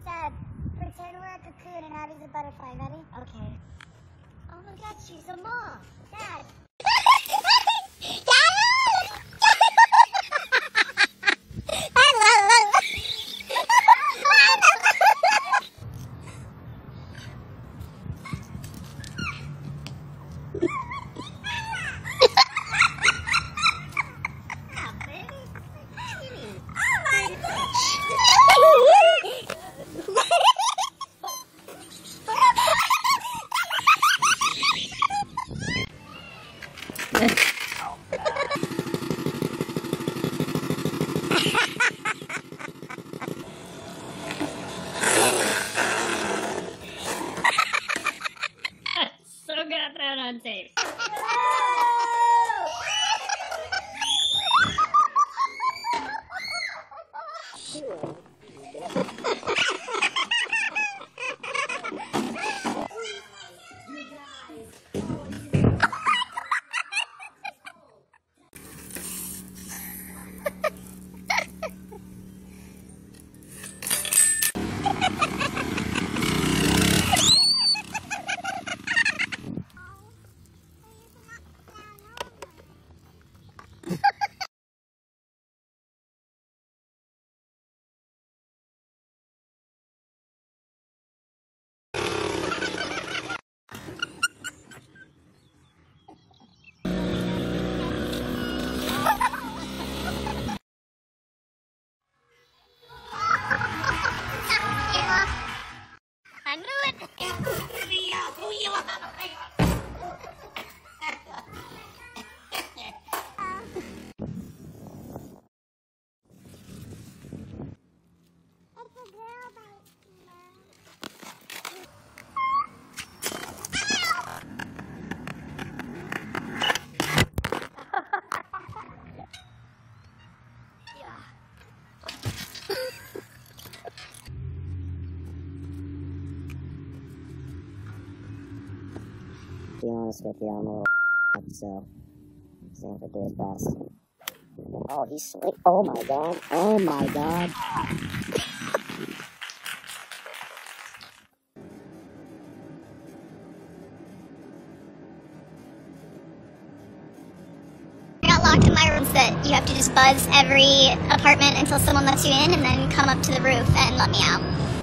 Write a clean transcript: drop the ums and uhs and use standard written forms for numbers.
Dad, pretend we're a cocoon and Abby's a butterfly. Ready? Okay. Oh my God, she's a moth. Dad. So gonna throw it on tape. I knew it! To be honest with you, I'm a little so Sam would do his best. Oh, he's sweet. Oh my God. Oh my God. I got locked in my room so that you have to just buzz every apartment until someone lets you in and then come up to the roof and let me out.